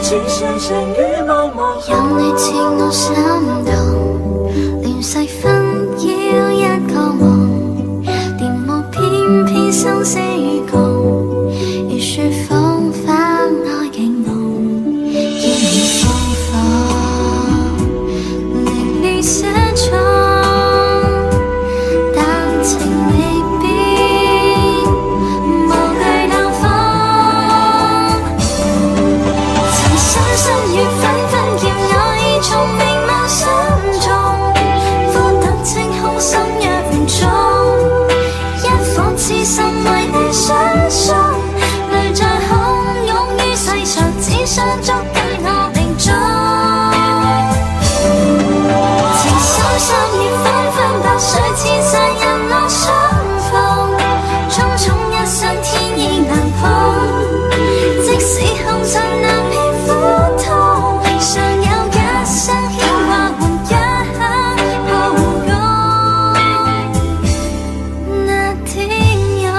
似上神與茫茫。 有你似我心動，亂世紛擾一個夢，電幕偏偏生死與共，如雪風花愛景濃，煙雨風火，凌亂寫錯，但情未變，無懼冷風。曾深深雨紛紛叫我已從明眸心中，苦等清空心若唔中，一顆痴心為你相送，淚在洶湧於世上，只想捉緊我命中。情深深雨紛紛，白水千世人落相逢，匆匆一生天意難碰，即使紅塵難免苦痛，尚有一生牽掛換一刻抱擁，那天佑。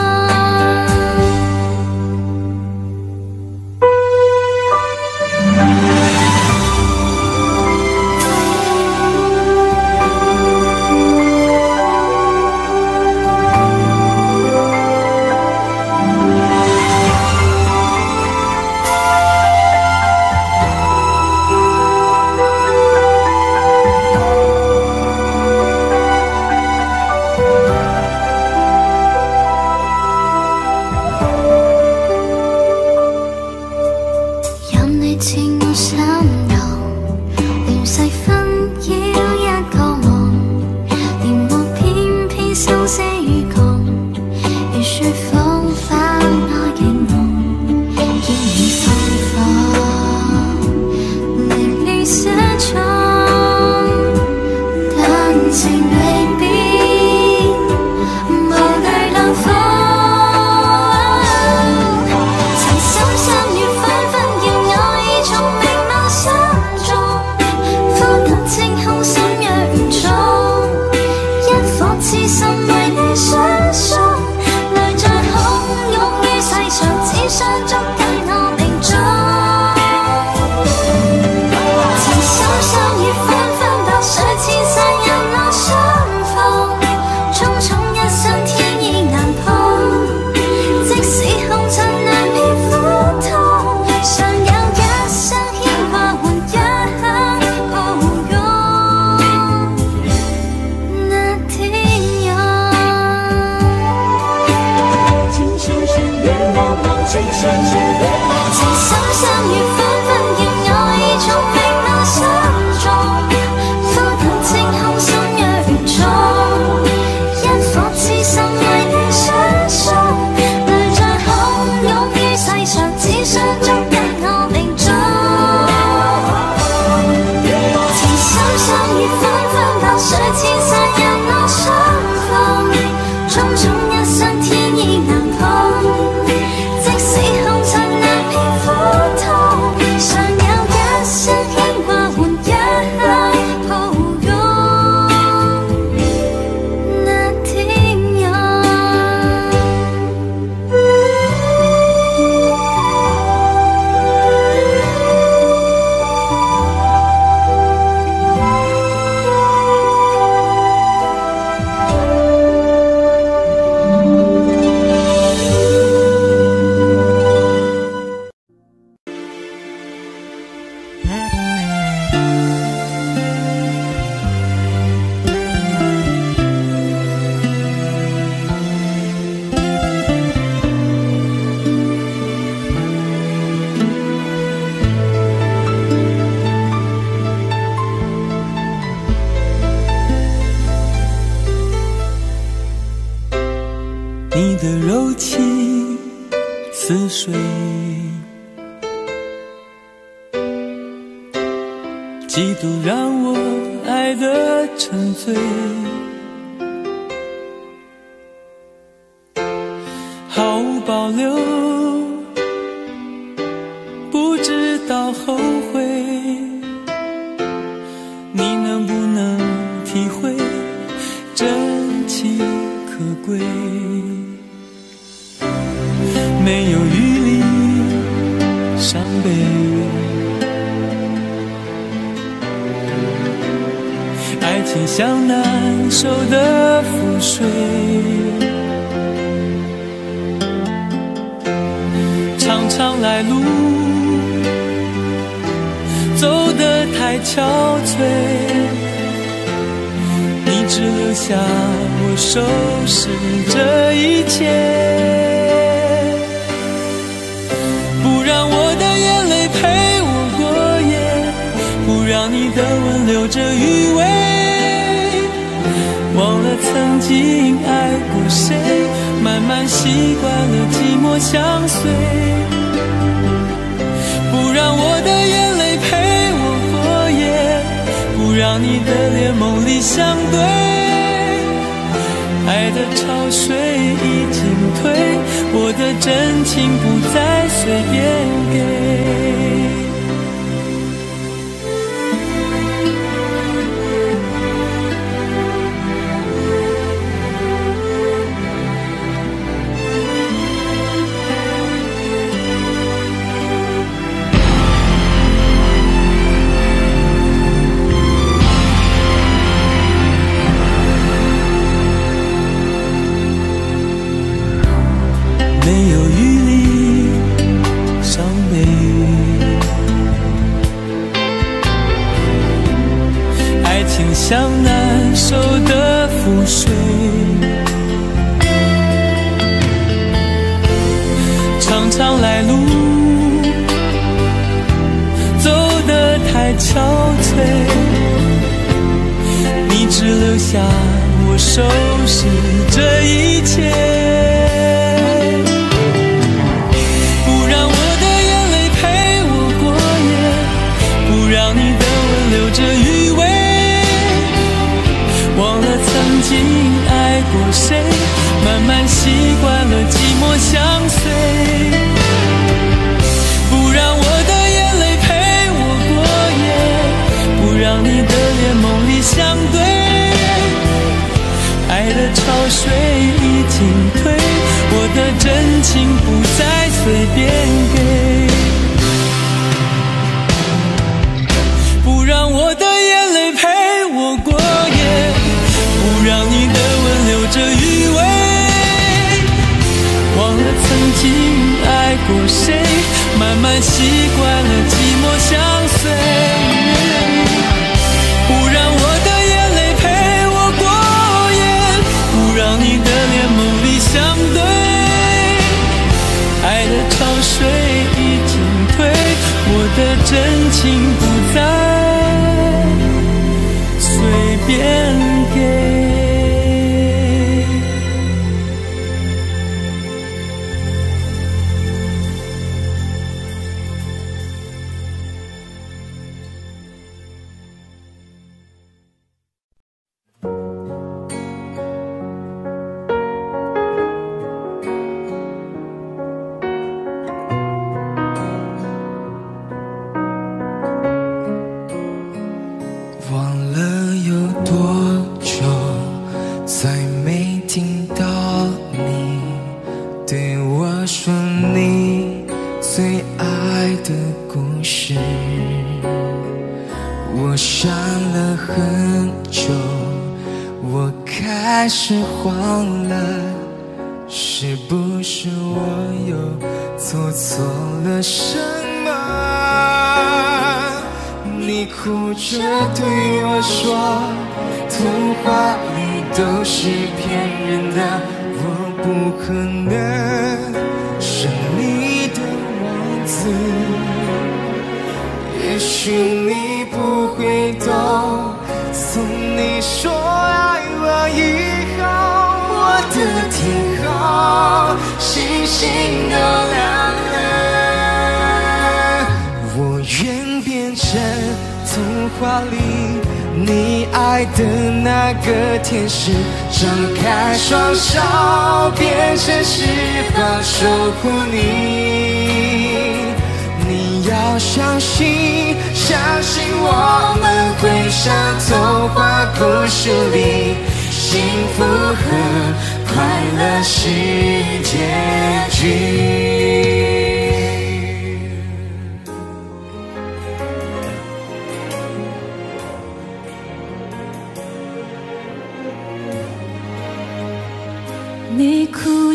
有你似我心動，亂世紛擾一個夢，電幕偏偏生死與共，如雪風花愛景濃，煙雨風火，凌亂寫錯，但情未變，無懼冷風。曾深深雨紛紛，叫我已從明眸心中，苦等清空心若唔重，一顆痴心為你相送，淚在洶湧於世上，只想捉緊我命中。情深深雨紛紛，白水千世人落相逢，匆匆一生天意難碰，即使紅塵難免苦痛，尚有一生牽掛換一刻抱擁，那天佑。 情深深月茫茫，情深深月茫茫。 情深深雨紛紛，叫我已從明眸心中，苦等清空心若唔重，一顆痴心為你相送，淚在洶湧於世上，只想捉緊我命中。情深深雨紛紛，白水千世人落相逢，匆匆一生天意難碰，即使紅塵難免苦痛，尚有一生牽掛換一刻抱擁，那天佑。 你的柔情似水，几度让我爱得沉醉，毫无保留，不知道后悔。你能不能体会真情可贵？没有余力伤悲， 像难收的覆水，常常来路走得太憔悴，你只留下我收拾这一切，不让我的眼泪陪我过夜，不让你的吻留着余味，忘了曾经爱过谁，慢慢习惯了寂寞相随，不让我的眼泪陪我过夜，不让你的脸梦里相对，爱的潮水已经退，我的真情不再随便给。没有余力伤悲，爱情像难收的覆水，常常来路走得太憔悴，你只留下我收拾这一切，留着余味，忘了曾经爱过谁，慢慢习惯了寂寞相随，不让我的眼泪陪我过夜，不让你的脸梦里相对，爱的潮水已经退，我的真情不再随便给，不让我的眼泪陪我过夜，不让你的吻留着余味，忘了曾经爱过谁，慢慢习惯了寂寞相随，不让我的眼泪陪我过夜，不让你的脸梦里相对，爱的潮水已经退，我的真情不再随便给。 开始慌了，是不是我又做错了什么？你哭着对我说，童话里都是骗人的，我不可能是你的王子。也许你不会懂，从你说爱我以后，我的天空星星都亮了。我愿变成童话里你爱的那个天使，张开双手，变成翅膀守护你。你要相信，相信我们会像童话故事里，幸福和快乐是结局。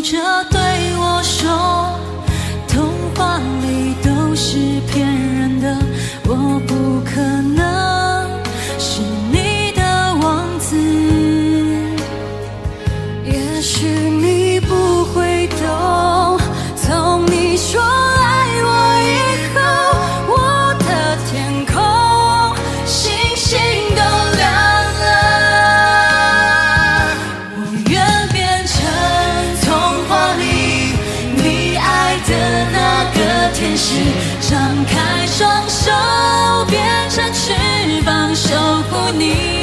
着对我说，童话里都是骗人的，我不可能是你的王子。也许你不会懂，从你说爱我以后，我的天空星星都亮了。我愿变成童话里你爱的那个天使，张开双手变成翅膀守护你。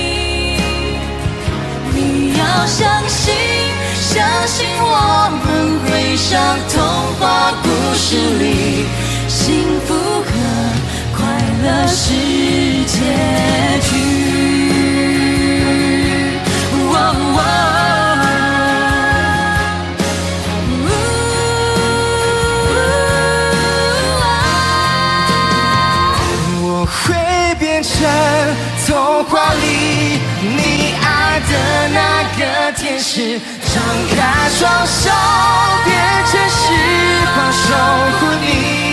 你要相信，相信我们会像童话故事里，幸福和快乐是结局。 我会变成童话里你爱的那个天使，张开双手变成翅膀守护你。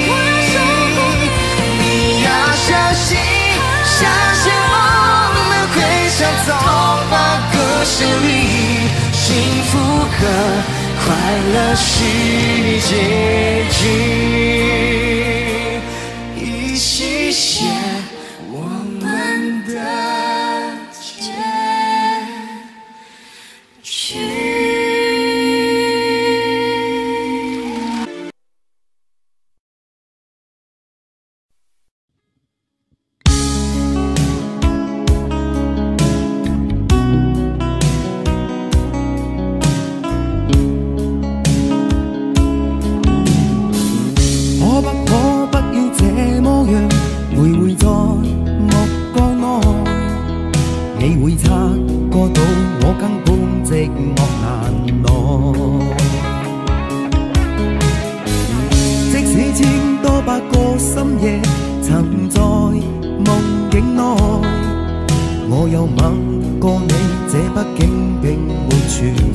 你要相信，相信我们会像童话故事里，幸福和快乐是结局。一起写我们的结局。 可不可不要這麼樣，徘徊在目光內，你會察覺到我根本寂寞難耐。即使千多百個深夜曾在夢境內，我有吻過你，這畢竟並沒存在。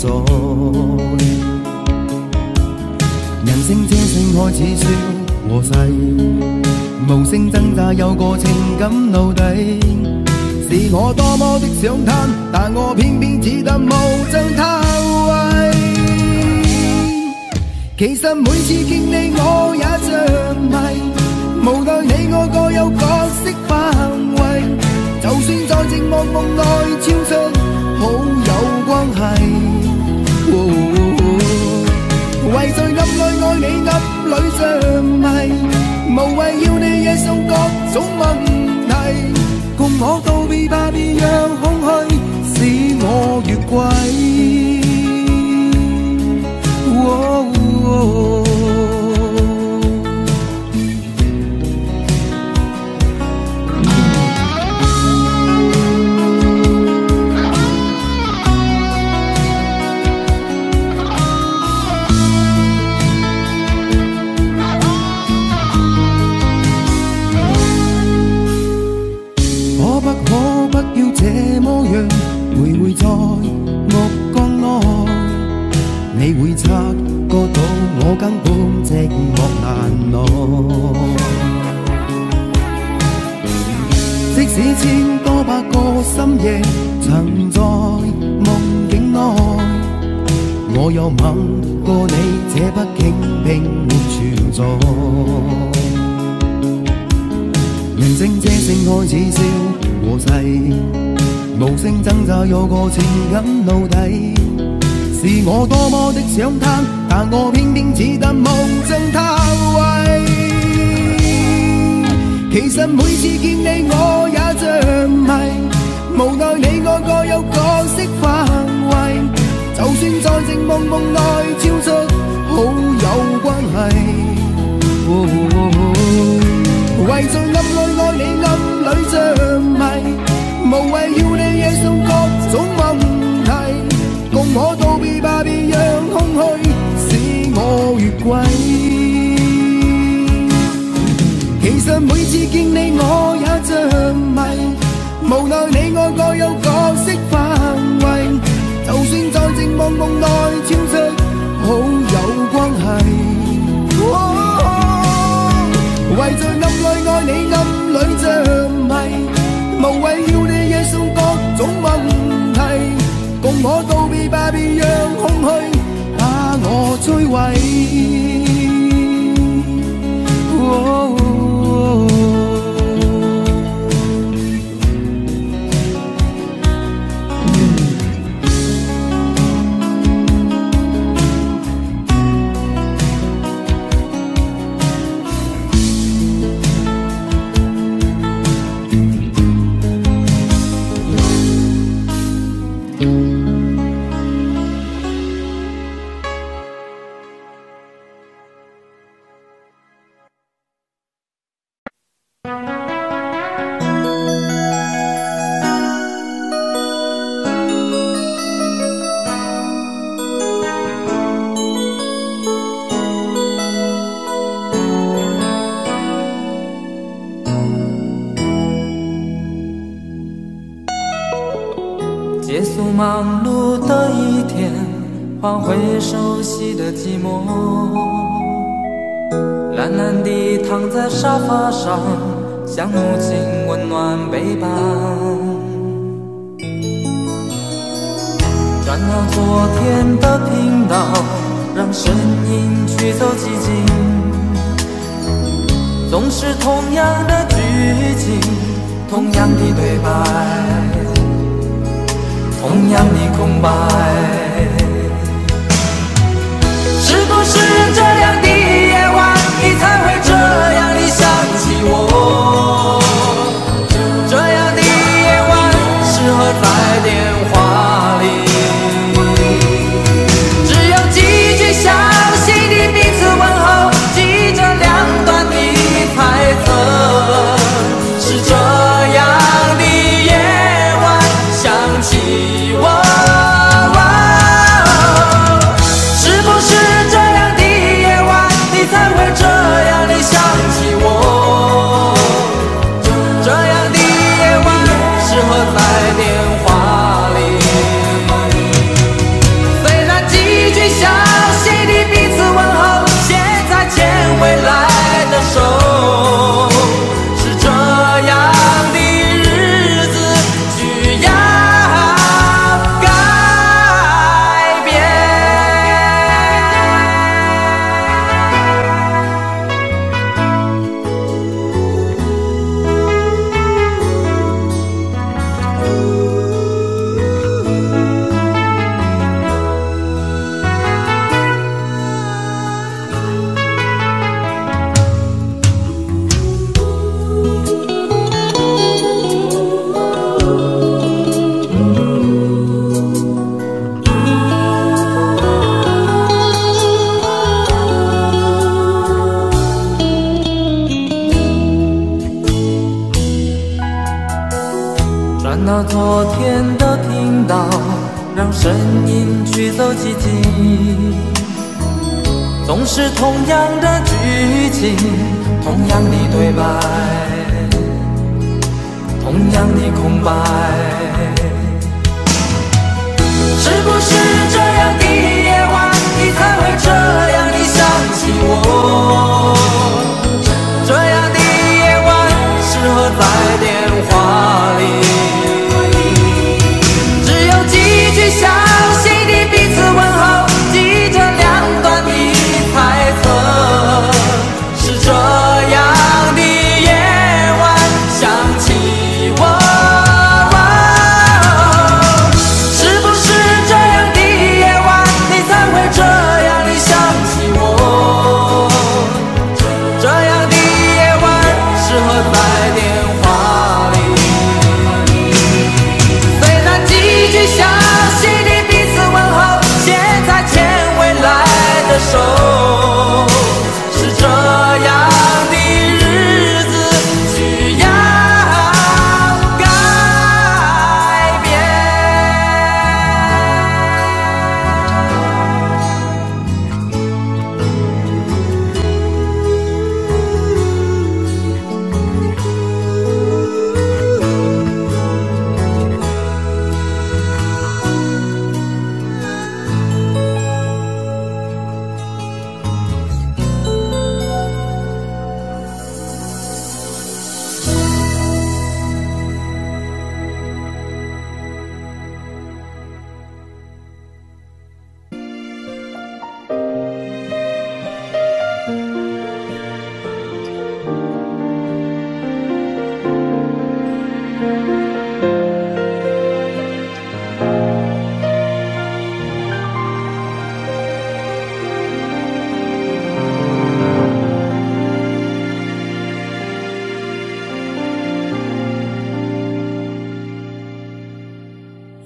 人聲車聲開始說和諧，無聲掙扎有個情感奴隸，是我多麼的想貪，但我偏偏只得無爭他位。其實每次見你我也着迷，無奈你我各有角色範圍，就算在寂寞夢內超出好友關係。為在暗裏愛你暗裏着迷，無謂要你惹上各種問題，共我道別吧，別讓空虛使我越軌。徘徊在目光內，你會察覺到我根本寂寞難耐。即使千多百個深夜曾在夢境內，我有吻過你，這畢竟並沒存在。人聲這聲開始笑和諧，無聲掙扎有個情感奴隸，是我多麼的想貪，但我偏偏只得無爭他位。其實每次見你我也着迷，無奈你我各有角色範圍，就算在寂寞夢內超出好友關係。為在暗裏愛你暗裏着迷，無謂要你惹上各種問題，共我道別吧，別讓空虛使我越軌。其實每次見你我也着迷，無奈你我各有角色範圍，就算在寂寞夢內超出好好有關係。為在暗裏愛你，暗裏着迷，無謂要你惹上各種問題，共我道別吧，別讓空虛把我摧毀。 结束忙碌的一天，换回熟悉的寂寞，懒懒地躺在沙发上，像母亲温暖背膀。转到昨天的频道，让声音驱走寂静，总是同样的剧情，同样的对白，同样的空白。是不是这样的夜晚，你才会这样地想起我？这样的夜晚适合在电话里，只有几句详细的彼此问候，记着两端的猜测。是这样的夜晚想起我。转到昨天的频道，让声音驱走寂静，总是同样的剧情，同样的对白，同样的空白。是不是这样的夜晚，你才会这样地想起我？这样的夜晚适合在电话里，详细的彼此问候，记着两端的猜测。是这样的夜晚想起我。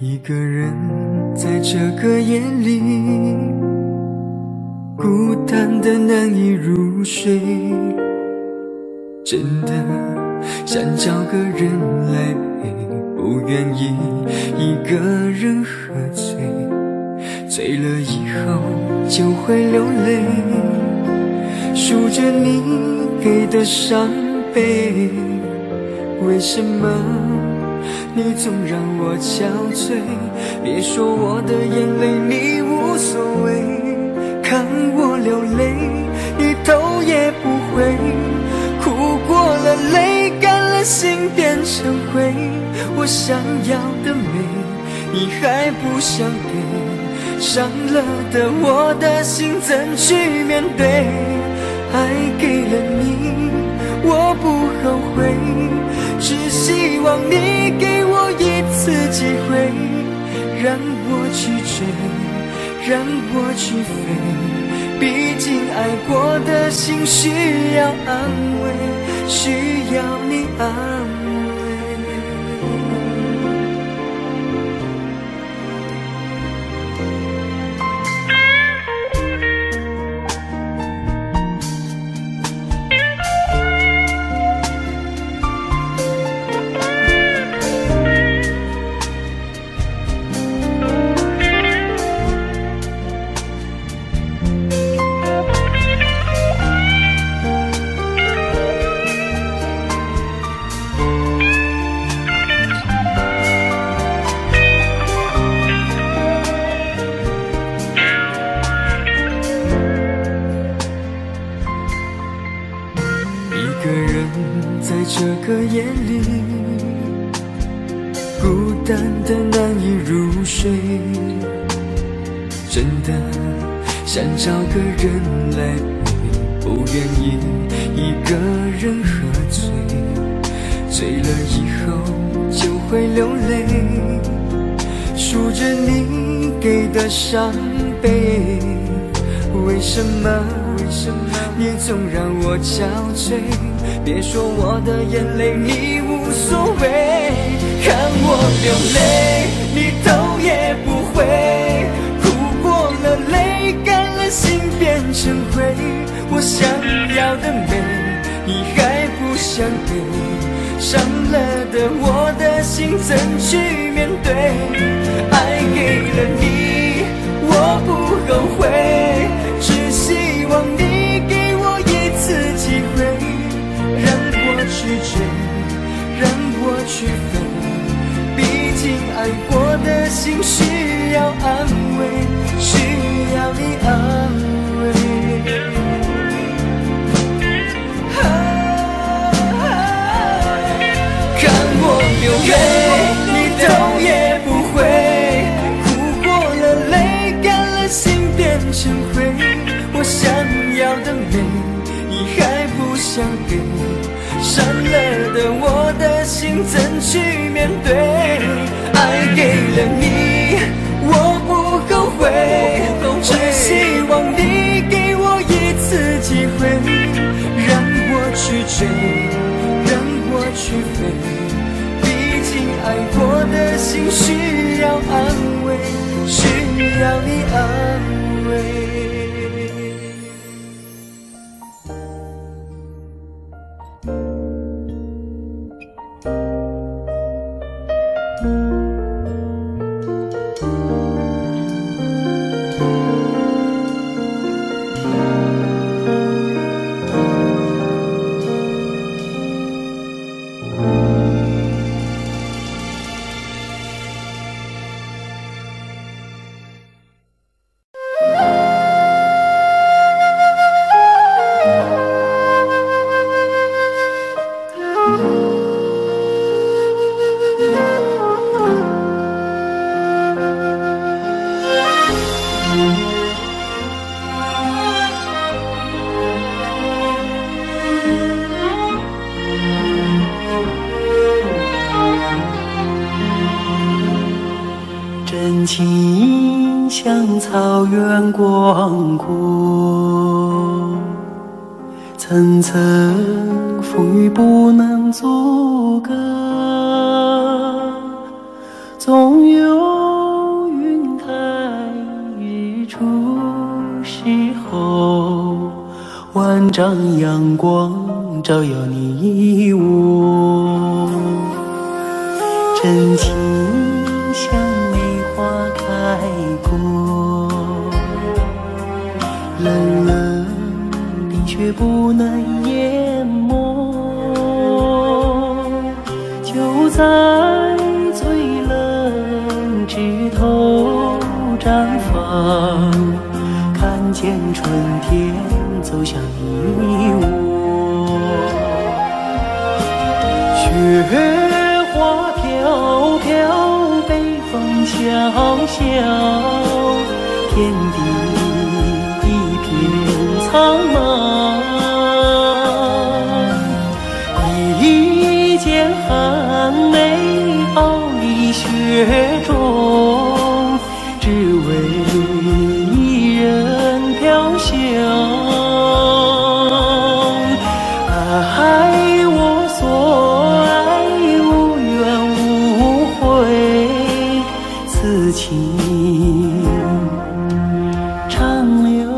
一个人在这个夜里，孤单的难以入睡，真的想找个人来陪，不愿意一个人喝醉，醉了以后就会流泪，数着你给的伤悲，为什么你总让我憔悴？别说我的眼泪你无所谓，看我流泪一头也不回，哭过了泪干了心变成灰，我想要的美你还不想给，伤了的我的心怎去面对？爱给了你我不后悔，只希望你给我一次机会，让我去追，让我去飞，毕竟爱过的心需要安慰，需要你安慰。一个人在这个夜里，孤单的难以入睡，真的想找个人来陪，不愿意一个人喝醉，醉了以后就会流泪，数着你给的伤悲，为什么你总让我憔悴？别说我的眼泪你无所谓，看我流泪你头也不回，哭过了泪干了心变成灰，我想要的美你还不想给，伤了的我的心怎去面对？爱给了你我不后悔，只希望你给我一次机会，让我去追，让我去飞，毕竟爱过的心需要安慰，需要你安慰。看我流泪你头也不回，哭过了泪干了心变成灰，我想要的美你还不想给，伤了的我的心怎去面对？爱给了你我不后悔，只希望你给我一次机会，让我去追，让我去飞，毕竟爱过的心需要安慰，需要你安慰。 真情像草原广阔，层层风雨不能阻隔，总有张阳光照耀你我，真情像梅花开过，冷冷冰雪不能淹没，就在最冷枝头绽放，看见春天走向你我，雪花飘飘，北风萧萧，天地一片苍茫，一剪寒梅傲立雪中，只为一人飘香。爱我所爱，无怨无悔，此情长留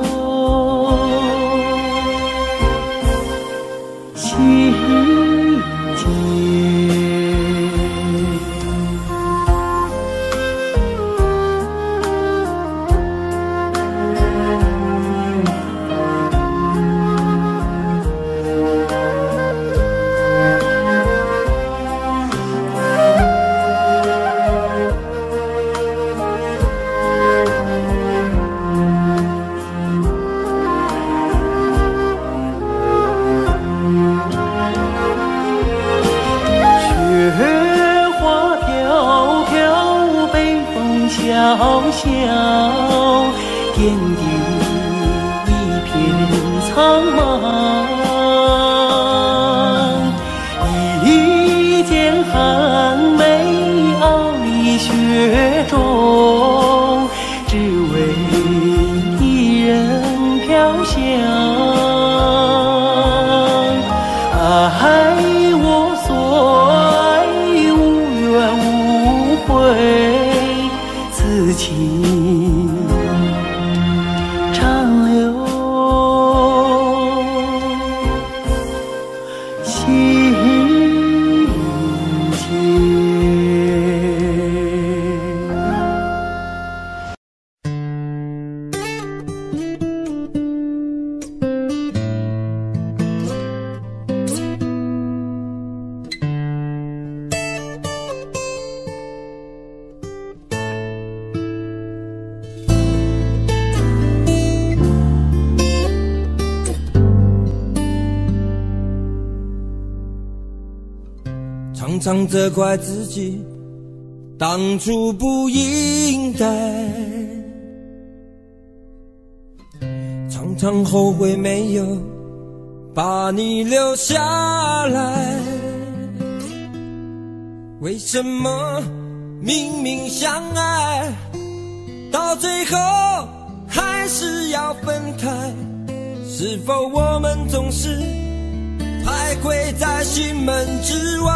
心间。雪花飘飘，北风萧萧，天地一片苍茫，一剪寒梅傲立雪中，只为一人飘香。爱我所爱，无怨无悔，此情长留心间。 常常责怪自己当初不应该，常常后悔没有把你留下来。为什么明明相爱，到最后还是要分开？是否我们总是徘徊在心门之外？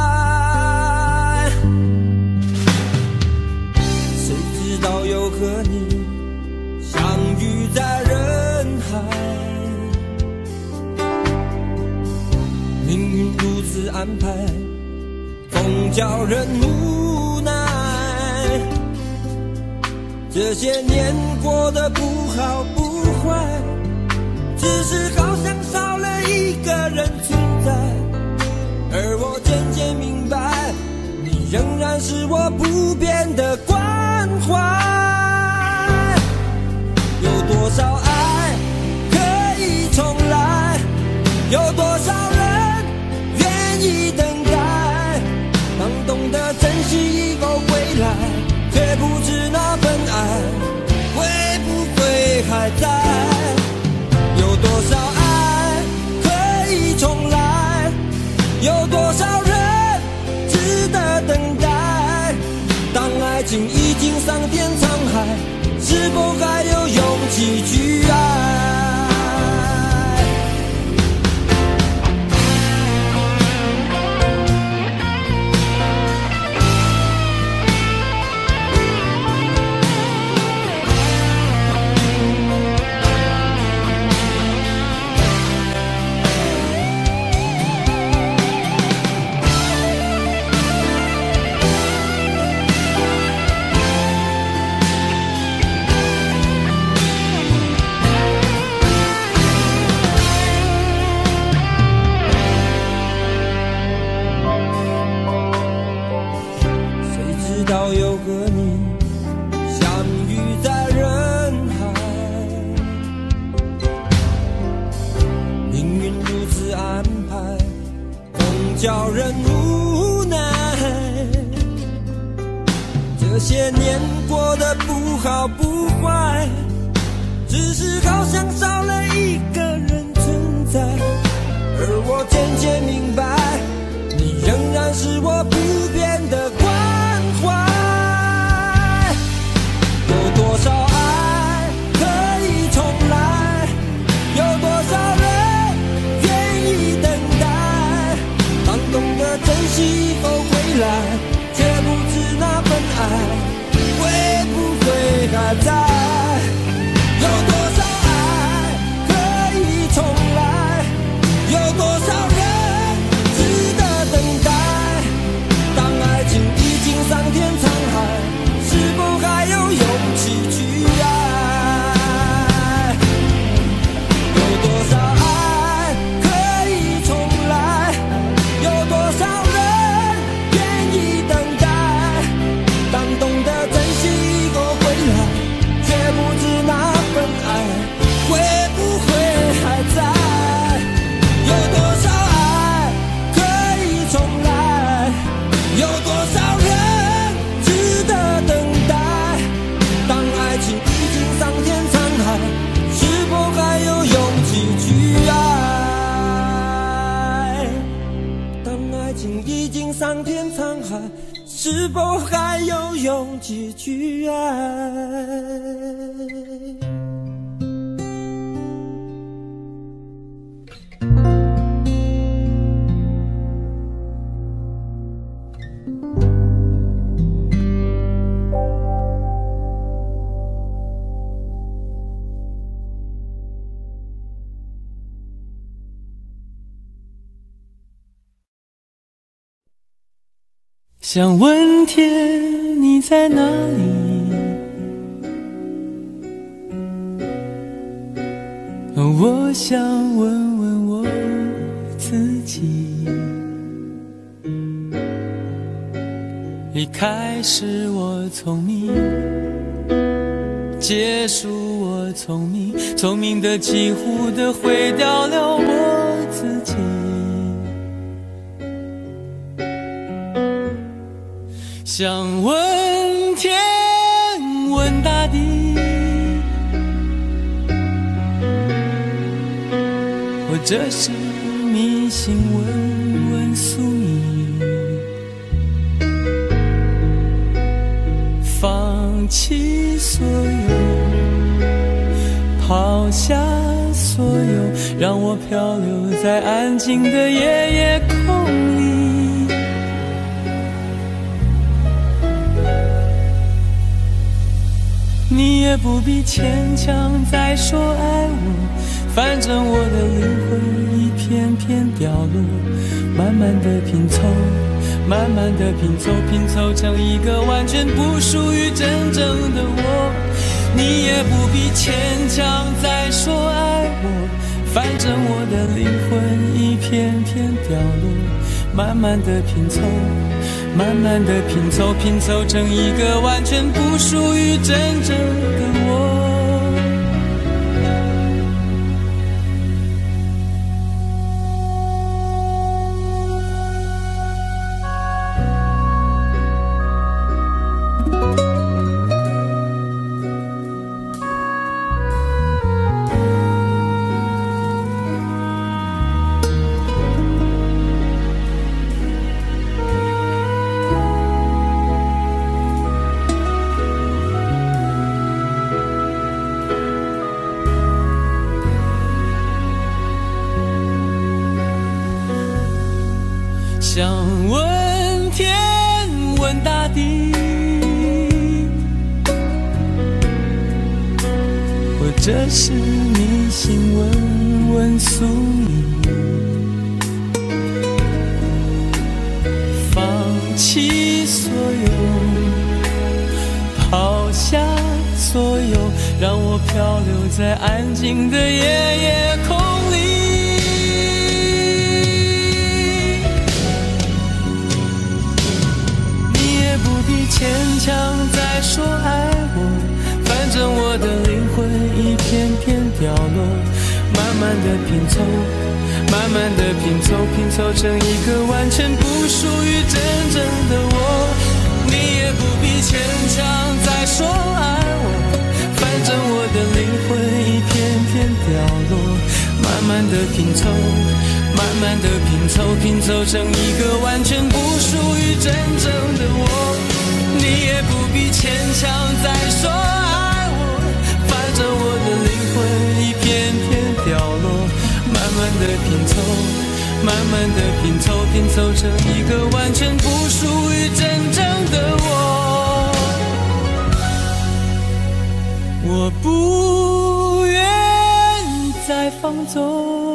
谁知道又和你相遇在人海，命运如此安排，总叫人无奈。这些年过得不好不坏，只是好像少了一个人存在，而我渐渐明白，你仍然是我不变的关怀。有多少爱可以重来，有多少人愿意等待，当懂得珍惜以后回来，却不知那份爱会不会还在。有多少爱可以重来，有多少人值得等待，当爱情已经桑田沧海，是否还有勇气去爱？ 道又和你相遇在人海，命运如此安排，总叫人无奈。这些年过得不好不坏，只是好像少了一个人存在。而我渐渐明白，你仍然是我不变的关怀。有多少爱可以重来，有多少人愿意等待。当懂得珍惜以后回来，却不知那份爱会不会还在。有多少爱可以重来，有多少人值得等待。当爱情已经桑田沧海，是否还有勇气去爱？有多少爱可以重来，有多少人愿意等待。当懂得珍惜以后回来，却不知那份爱会不会还在。有多少爱可以重来，有多少人值得等待。当爱情已经桑田沧海，是否还有勇气去爱？当爱情已经桑田沧海，是否还有勇气去爱？ 想问天你在哪里？我想问问我自己。一开始我聪明，结束我聪明，聪明的几乎的毁掉了我自己。想问天问大地，或者是迷信问问宿命，放弃所有，抛下所有，让我漂流在安静的夜夜空里。你也不必牵强再说爱我，反正我的灵魂一片片掉落，慢慢的拼凑，慢慢的拼凑，拼凑成一个完全不属于真正的我。你也不必牵强再说爱我，反正我的灵魂一片片掉落，慢慢的拼凑，慢慢的拼凑，拼凑成一个完全不属于真正的我。想问天问大地，或者是迷信问问宿命，放弃所有，抛下所有，让我漂流在安静的夜夜空里。 牵强再说爱我，反正我的灵魂一片片掉落，慢慢的拼凑，慢慢的拼凑，拼凑成一个完全不属于真正的我。你也不必牵强再说爱我，反正我的灵魂一片片掉落，慢慢的拼凑，慢慢的拼凑，拼凑成一个完全不属于真正的我。你也不必牵强再说爱我，反正我的灵魂一片片掉落，慢慢的拼凑，慢慢的拼凑，拼凑成一个完全不属于真正的我。我不愿再放纵，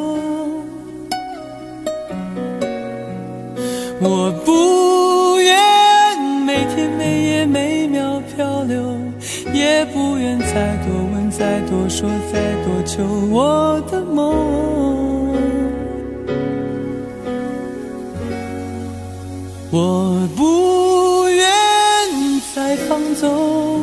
我不愿每天每夜每秒漂流，也不愿再多问再多说再多求我的梦。我不愿再放纵，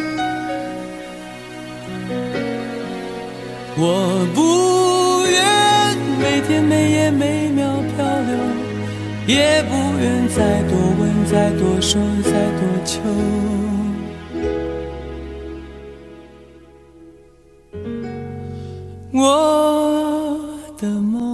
我不愿每天每夜每秒漂流，也不愿再多问再多说再多求我的梦。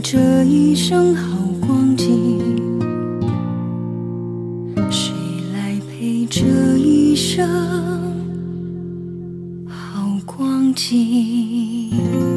这一生好光景？谁来陪这一生好光景？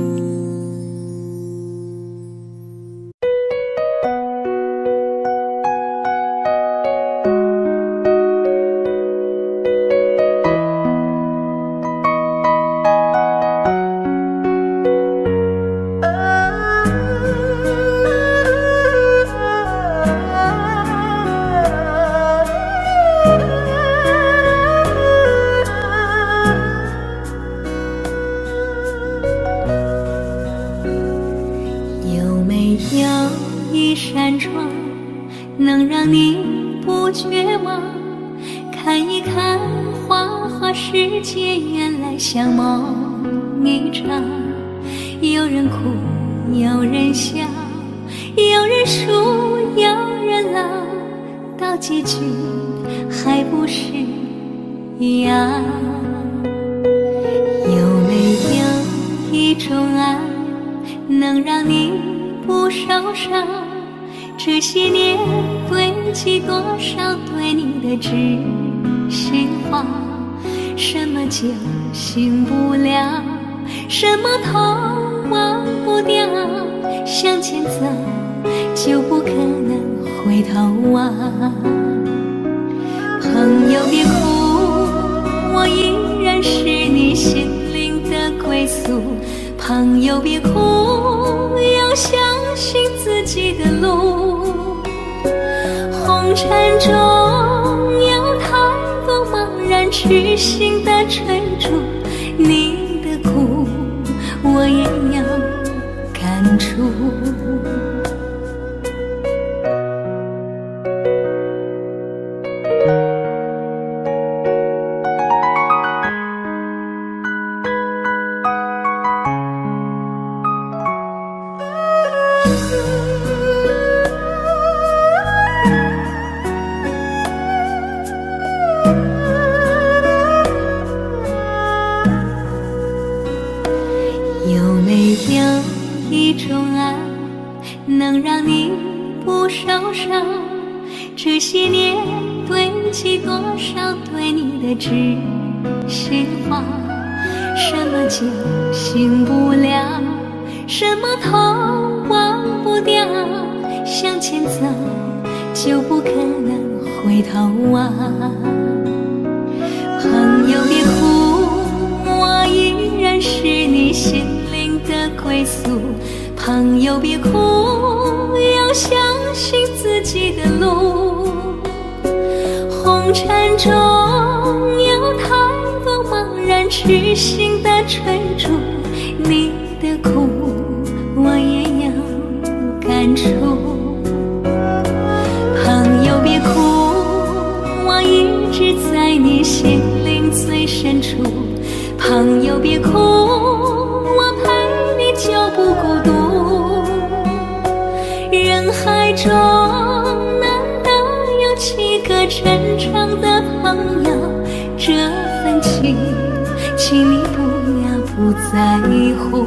能让你不绝望，看一看花花世界，原来像梦一场。有人哭，有人笑，有人输，有人老，到结局还不是一样。有没有一种爱，能让你不受伤？这些年堆积多少对你的知心话？什么酒醒不了，什么痛忘不掉，向前走就不可能回头望。朋友别哭，我依然是你心灵的归宿。朋友别哭，要相信自己的路。红尘中有太多茫然痴心的追逐，你的苦我也有感触。有没有一种爱，能让你不受伤？这些年堆积多少对你的知心话？什么酒醒不了，什么痛忘不掉，向前走就不可能回头望。朋友别哭，我依然是你心灵的归宿。朋友别哭，要相信自己的路。红尘中有太多茫然痴心的追逐，你的苦我也有感触。朋友别哭，我一直在你心灵最深处。朋友别哭，我陪你就不孤独。人海中难得有几个真诚的朋友，这份情请你不要不在乎。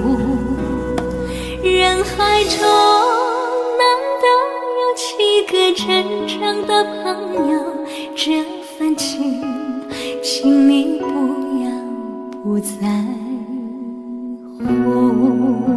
人海中难得有几个真诚的朋友，这份情请你不要不在乎。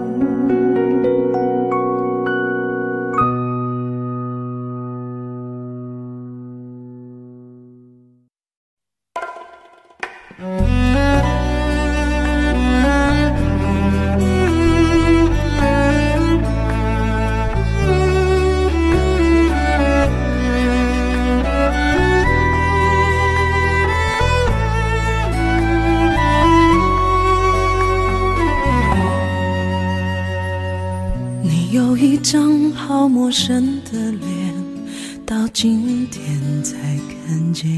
有一张好陌生的脸，到今天才看见，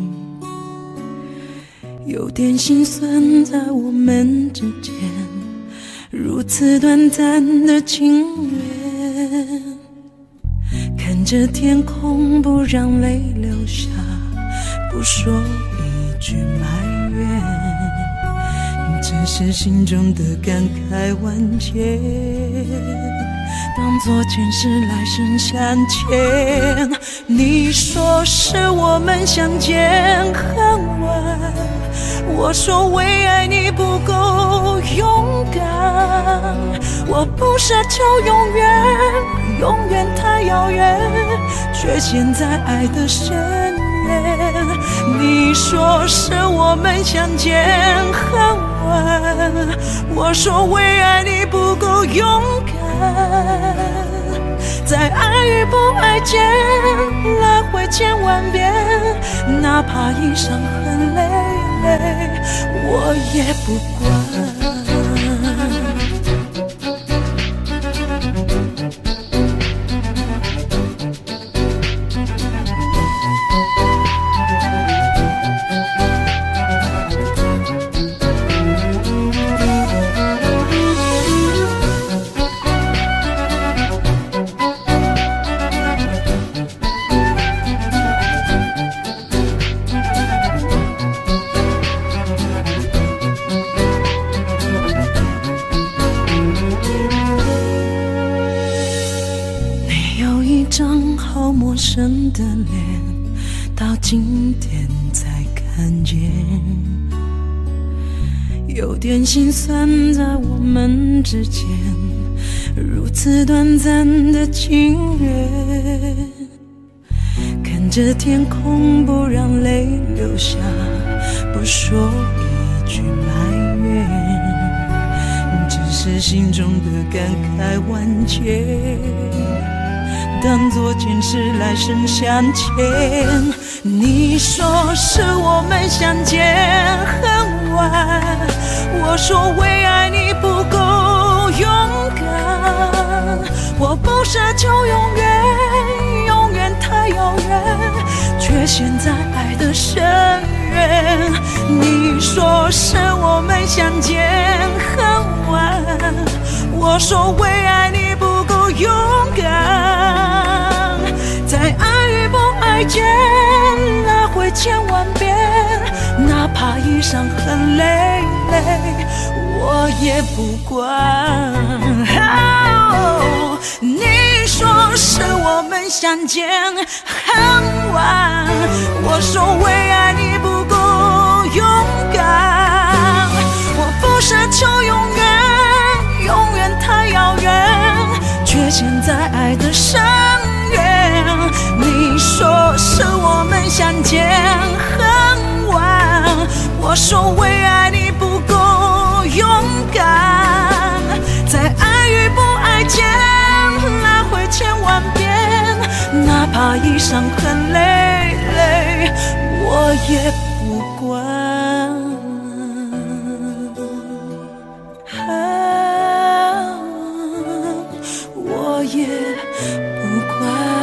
有点心酸在我们之间，如此短暂的情缘。看着天空不让泪流下，不说一句埋怨，只是心中的感慨万千。 当作前世来生相欠。你说是我们相见恨晚，我说为爱你不够勇敢。我不奢求永远，永远太遥远，却陷在爱的深渊。你说是我们相见恨晚，我说为爱你不够勇敢。在爱与不爱间来回千万遍，哪怕一伤痕累累，我也不管。陌生的脸，到今天才看见，有点心酸在我们之间，如此短暂的情缘。看着天空不让泪流下，不说一句埋怨，只是心中的感慨万千，当作前世来生相欠。你说是我们相见恨晚，我说为爱你不够勇敢。我不奢求永远，永远太遥远，却陷在爱的深渊。你说是我们相见恨晚，我说为爱你不够勇敢。在爱与不爱间来回千万遍，哪怕一伤痕累累，我也不管。你说是我们相见恨晚，我说为爱你不够勇敢。我不奢求永远，永远太遥远，却陷在爱的深渊。你说是我们相见恨晚，我说为爱你不够勇敢。在爱与不爱间来回千万遍，哪怕一伤痕累累，我也不管。我也不管。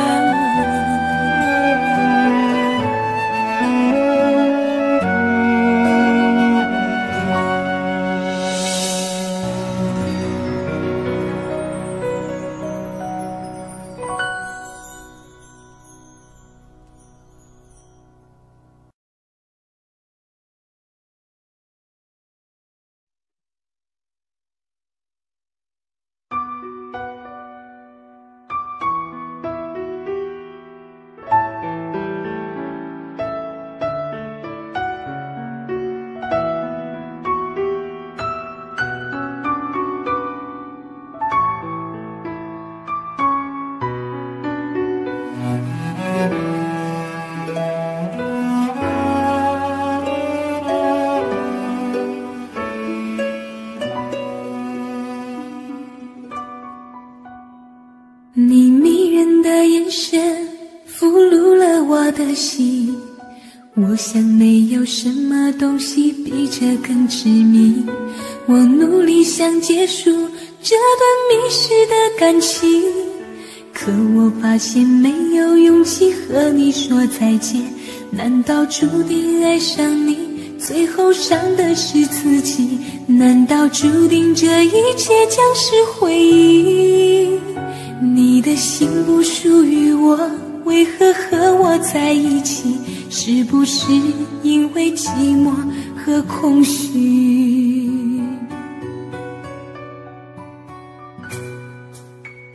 你迷人的眼神俘虏了我的心，我想没有什么东西比这更痴迷。我努力想结束这段迷失的感情，可我发现没有勇气和你说再见。难道注定爱上你，最后伤的是自己？难道注定这一切将是回忆？你的心不属于我，为何和我在一起？是不是因为寂寞和空虚？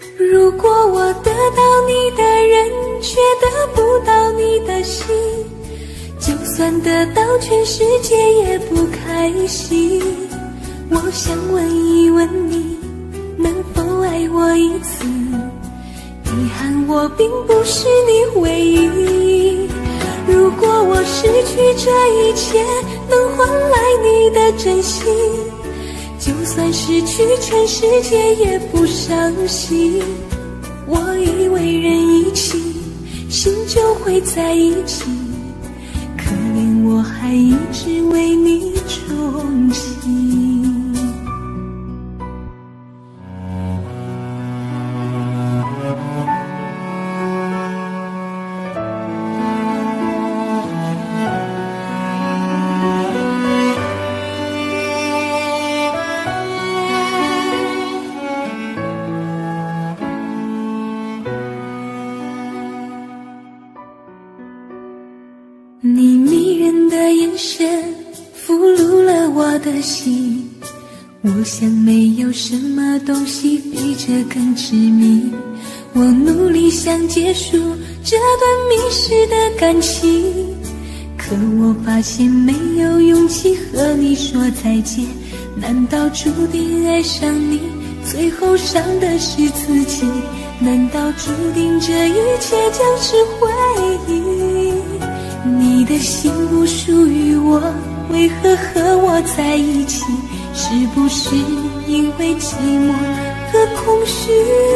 你的人却得不到你的心，就算得到全世界也不开心。我想问一问你，能否爱我一次？遗憾我并不是你唯一。如果我失去这一切，能换来你的真心，就算失去全世界也不伤心。我以为人一起，心就会在一起，可怜我还一直为你钟情。你迷人的眼神俘虏了我的心，我想没有什么东西比这更致命。我努力想结束这段迷失的感情，可我发现没有勇气和你说再见。难道注定爱上你，最后伤的是自己？难道注定这一切将是回忆？你的心不属于我，为何和我在一起？是不是因为寂寞和空虚？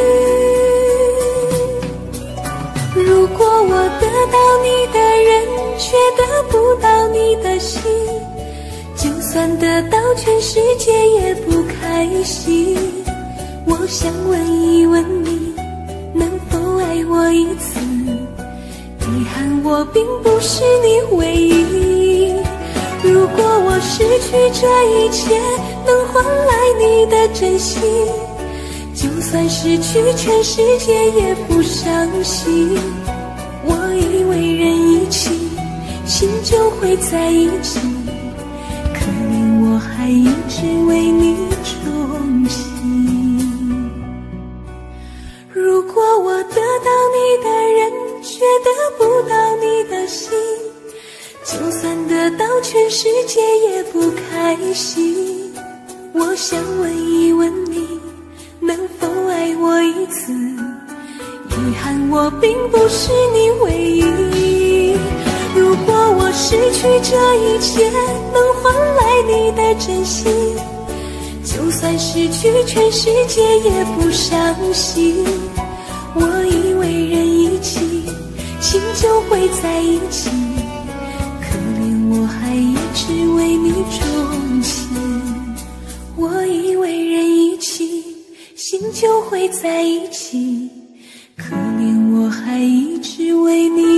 如果我得到你的人，却得不到你的心，就算得到全世界也不开心。我想问一问你，能否爱我一次？遗憾我并不是你唯一。如果我失去这一切，能换来你的真心，就算失去全世界也不伤心。我以为人一起，心就会在一起，可怜我还一直为你钟情。如果我得到你的人，却得不到你的心，就算得到全世界也不开心。我想问一问你，能否爱我一次？遗憾我并不是你唯一。如果我失去这一切，能换来你的真心，就算失去全世界也不伤心。我以为人一起，心就会在一起，可怜我还一直为你钟情。我以为人一起，心就会在一起，可怜我还一直为你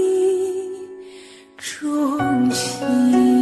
钟情。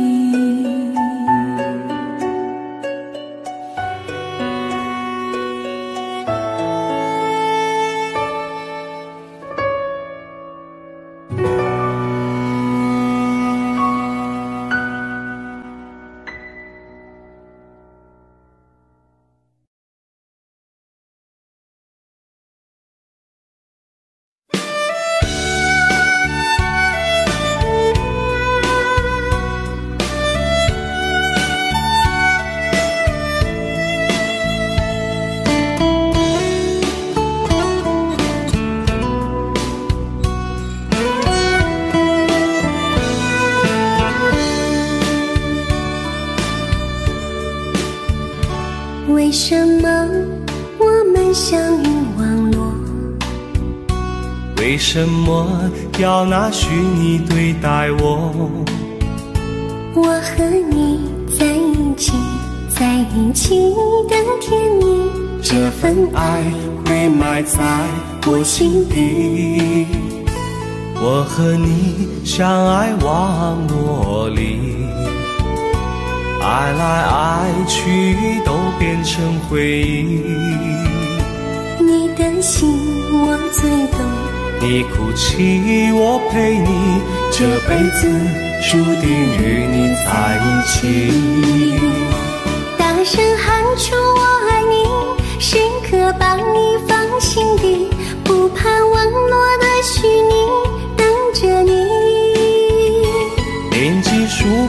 为什么我们相遇网络？ 为什么要拿虚拟对待我？ 我和你在一起，在一起的甜蜜， 这份爱会埋在我心底。我和你相爱网络里，爱来爱去都变成回忆。 你的心我最懂， 你哭泣我陪你，这辈子注定与你在一起。 大声喊出我爱你，时刻把你放心底，不怕网络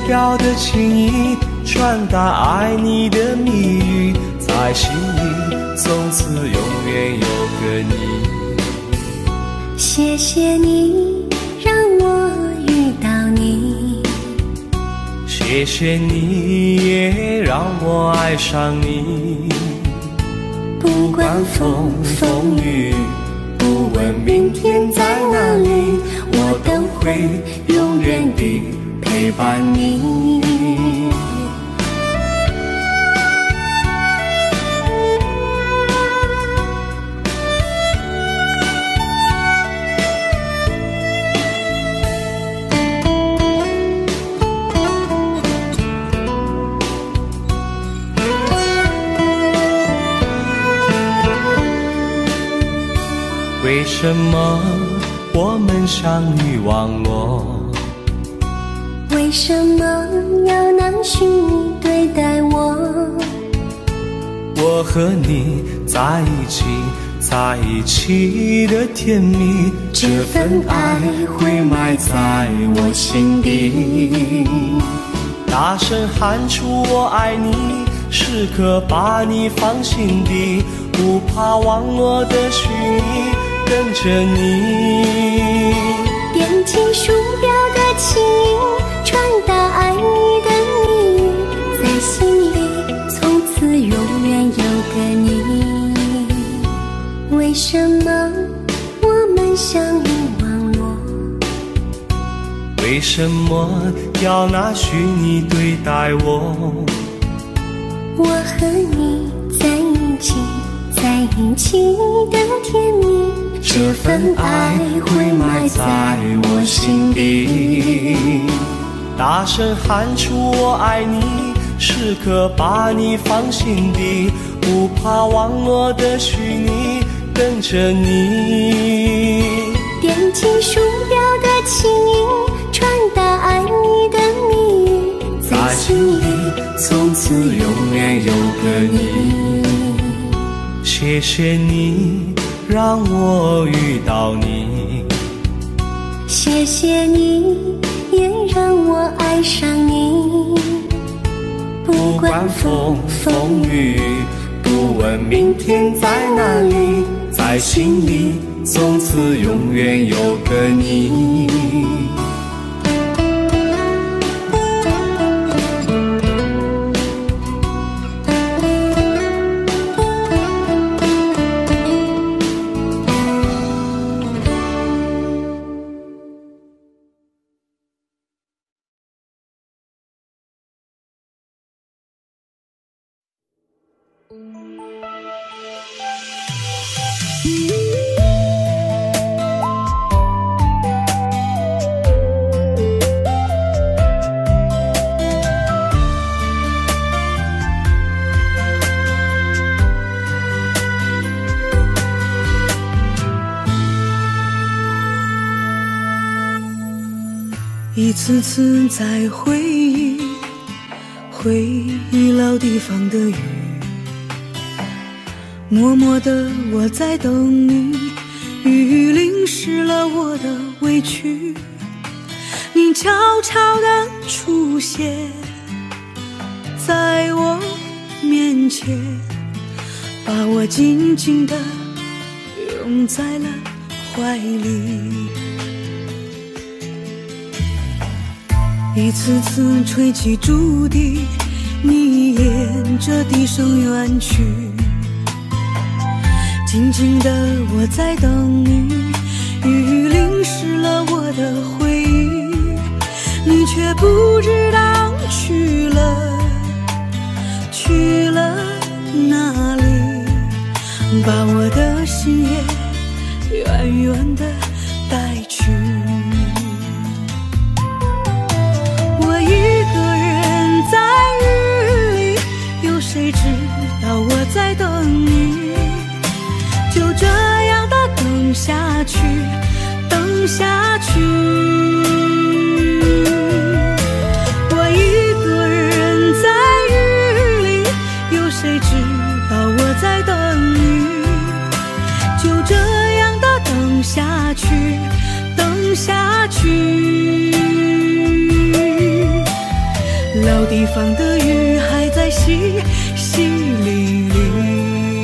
表的情意，传达爱你的谜语，在心里从此永远有个你。 谢谢你让我遇到你， 谢谢你也让我爱上你。 不管风风雨，不问明天在哪里，我都会永远地陪伴你。 为什么我们相遇网络？ 为什么要拿虚拟对待我？ 我和你在一起，在一起的甜蜜，这份爱会埋在我心底。大声喊出我爱你，时刻把你放心底，不怕网络的虚拟，跟着你。 点击鼠标的情音，传达爱你的谜语，在心里从此永远有个你。为什么我们相遇网络？ 为什么要拿虚拟对待我？ 我和你在一起，在一起的甜蜜， 这份爱会埋在我心底。大声喊出我爱你，时刻把你放心底，不怕网络的虚拟，跟着你。 点击鼠标的情音，传达爱你的谜语，在心里从此永远有个你。谢谢你让我遇到你， 谢谢你也让我爱上你。不管风风雨， 不问明天在哪里，在心里从此永远有个你。 一次次在回忆老地方的雨，默默的我在等你，雨淋湿了我的委屈，你悄悄的出现在我面前，把我紧紧的拥在了怀里。一次次吹起竹笛，你沿着笛声远去，静静的我在等你，雨淋湿了我的回忆，你却不知道去了哪里，把我的心也远远的带去。谁知道我在等你，就这样的等下去，等下去。我一个人在雨里，有谁知道我在等你，就这样的等下去，等下去。 地方的雨还在淅淅沥沥。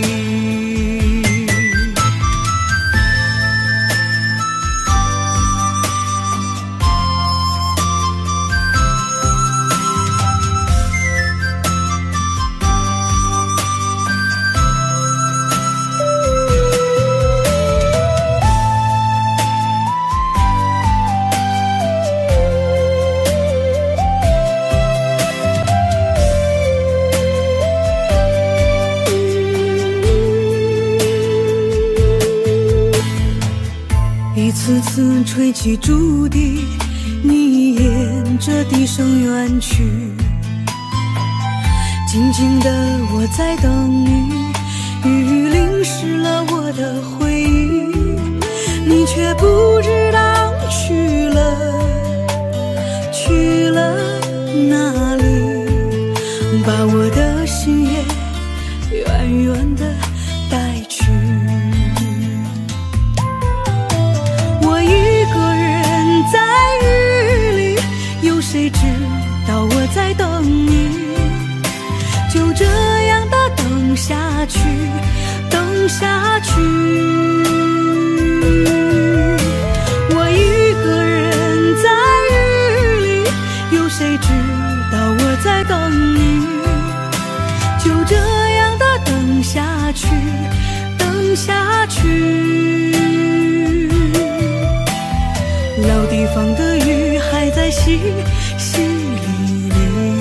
一次次吹起竹笛，你沿着笛声远去。静静的我在等你，雨淋湿了我的回忆，你却不知道去了哪里，把我的心也远远的带去。谁知道我在等你，就这样的等下去，等下去。我一个人在雨里，有谁知道我在等你，就这样的等下去，等下去。老地方的雨还在淅淅沥沥，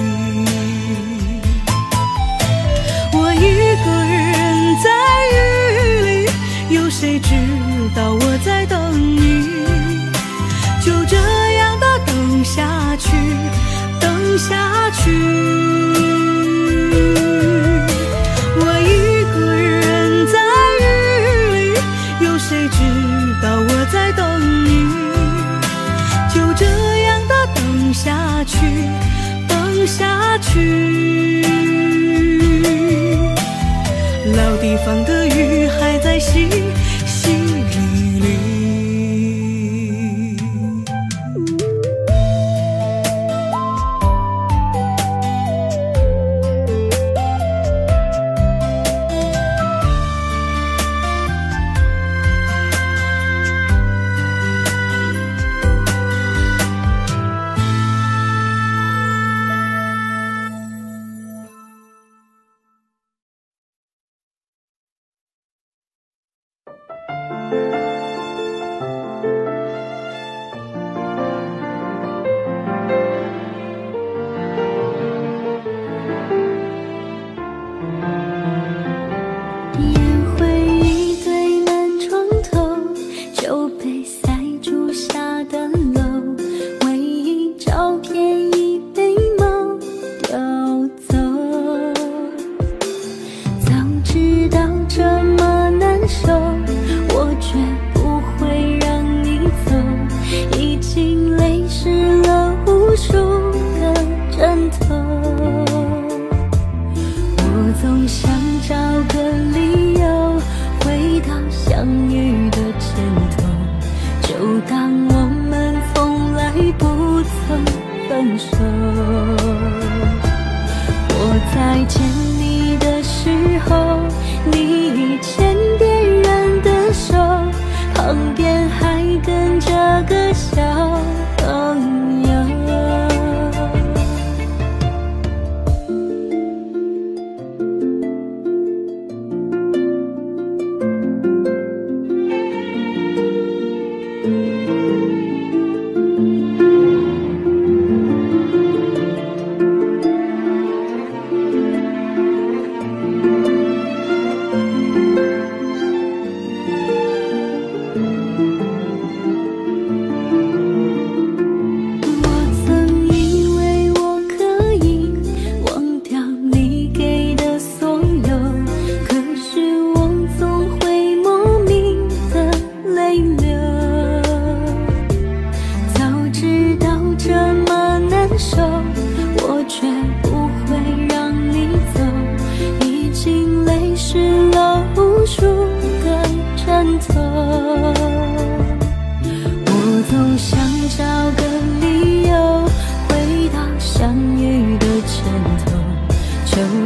我一个人在雨里，有谁知道我在等你，就这样的等下去，等下去。我一个人在雨里，有谁知道我在等你，就这样的等下去，等下去。老地方的雨还在淅淅沥沥。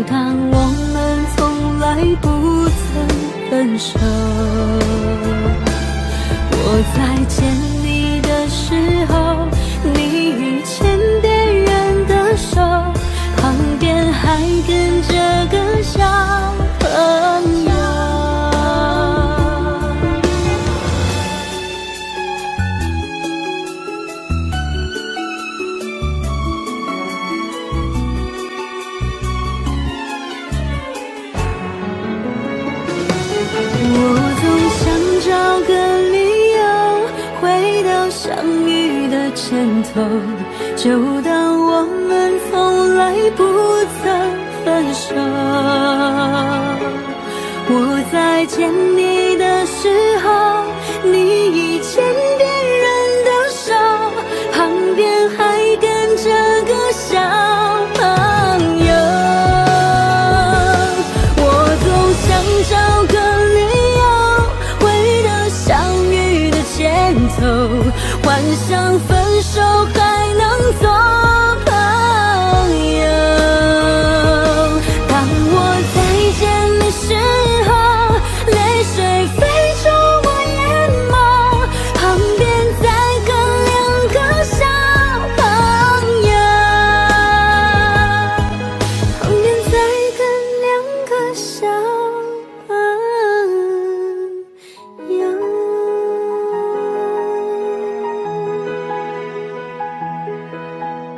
当我们从来不曾分手。我在见你的时候，你已牵别人的手，旁边还跟着个小朋友。我总想找个理由回到相遇的前头，就当我们从来不曾分手。我在见你的时候，你已牵别人的手，旁边还跟着个小朋友。我总想找个理由回到相遇的前头，幻想分手还能做朋友。当我再见你时候，泪水飞出我眼眸，旁边再跟两个小朋友，旁边再跟两个小朋友。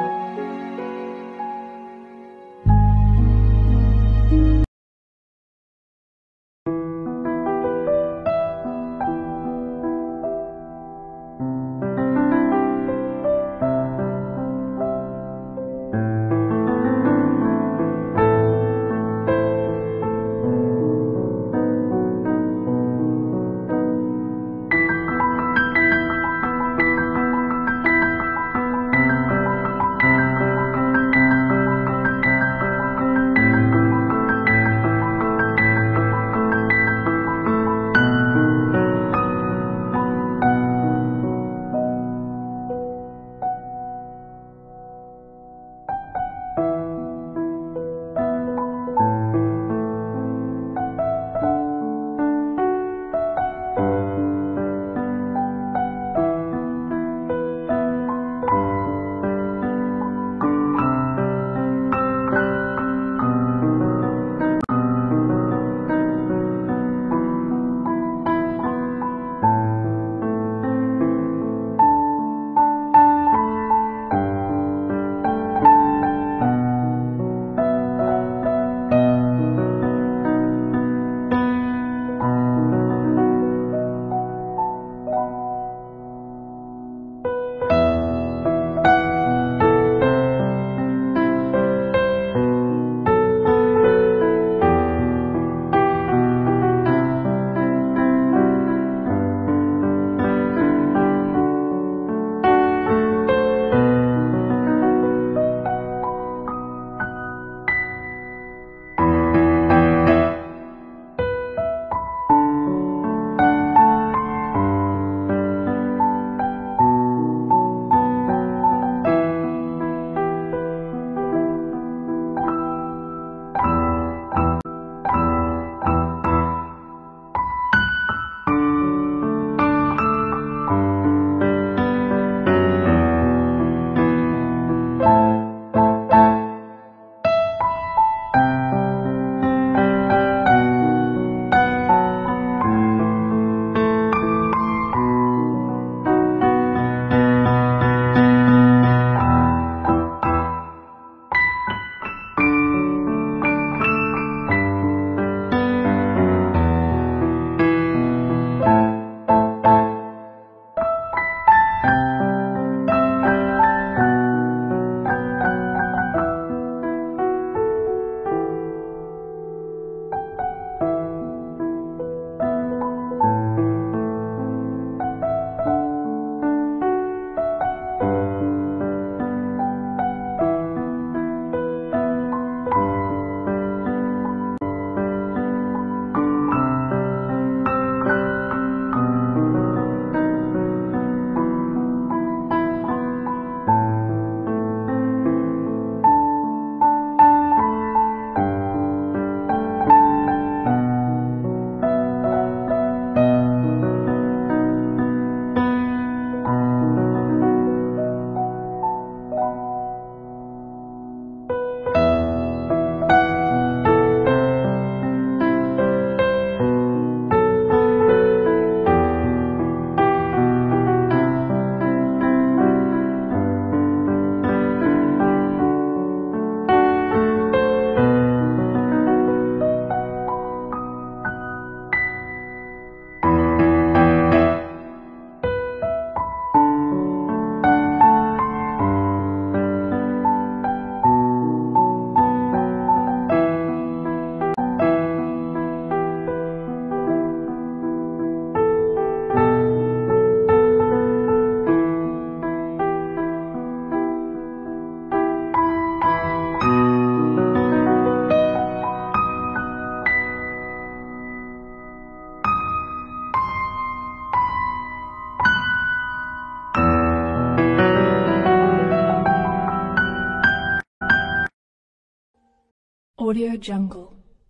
Audio Jungle.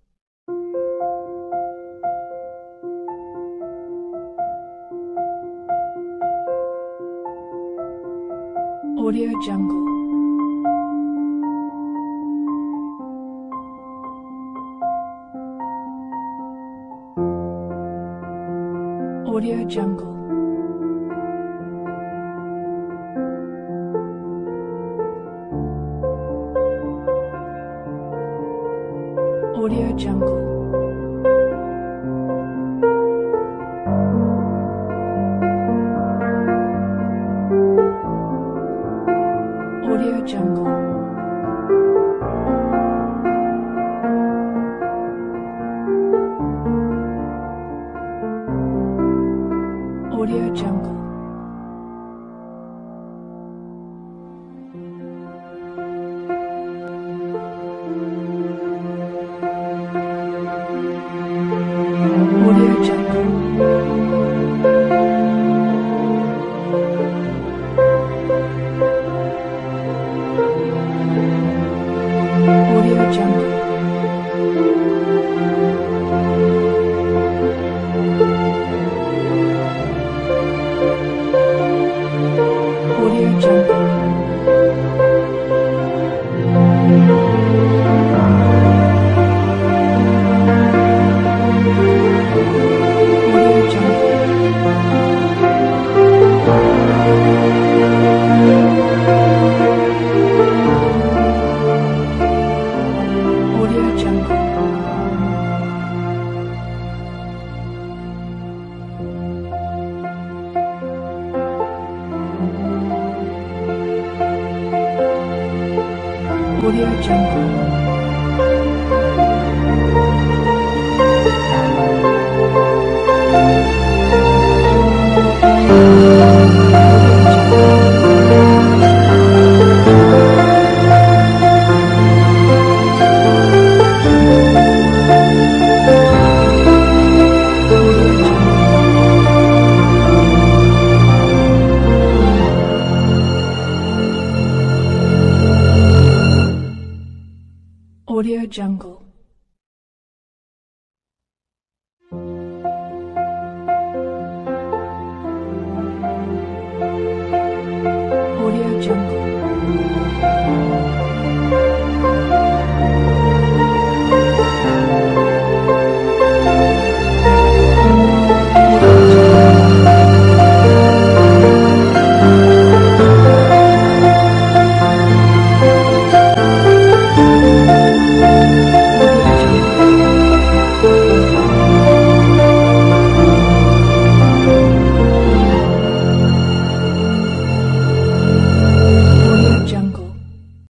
Audio Jungle. Audio Jungle. Audio Jungle. Audio Jungle. Audio Jungle. Audio Jungle. Audio Jungle. Audio Jungle. Audio Jungle. Audio Jungle.